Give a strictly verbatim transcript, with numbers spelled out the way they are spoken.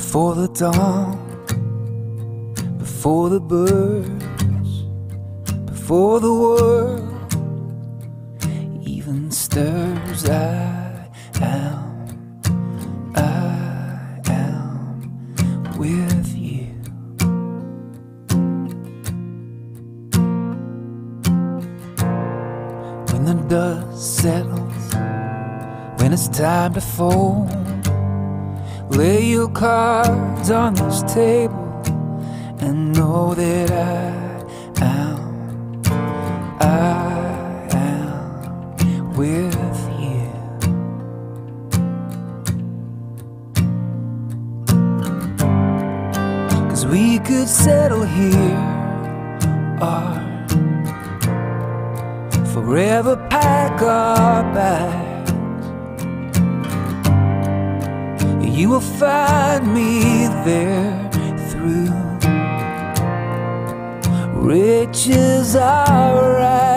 Before the dawn, before the birds, before the world even stirs, I am, I am with you. When the dust settles, when it's time to fold, lay your cards on this table and know that I am, I am with you. 'Cause we could settle here or forever pack our bags. You will find me there through riches are right.